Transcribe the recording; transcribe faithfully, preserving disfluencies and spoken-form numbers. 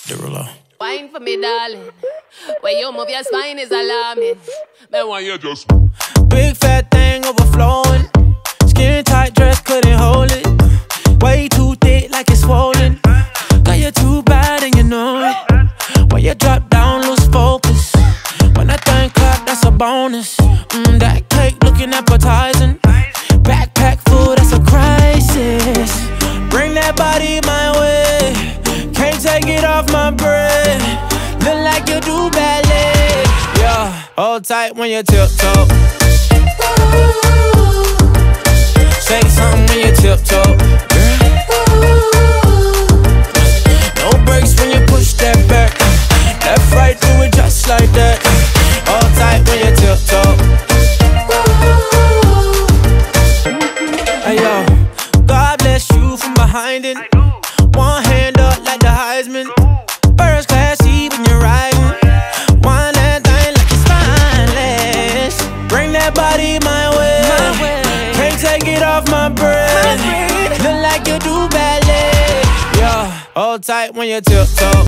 Derulo. Wine for me, darling. When you move your spine is alarming. Then why you just big fat thing overflowing. Skin tight dress couldn't hold it. Way too thick like it's swollen. Girl, you're too bad and you know it. When you drop down, lose focus. When that thing clap, that's a bonus. Mmm, that cake looking appetizing. Backpack full, that's a crisis. Bring that body my way. Can't take it off my bread. Look like you do ballet. Yeah, hold tight when you tiptoe. Say something when you tiptoe. No brakes when you push that back. Left, right, do it just like that. Hold tight when you tiptoe. Hey yo, God bless you from behind it. One hand up like the Heisman. First class seat when you're riding. Wind that thing like it's spineless. Bring that body my way. Can't take it off my breath. Look like you do ballet. Yeah, hold tight when you tiptoe.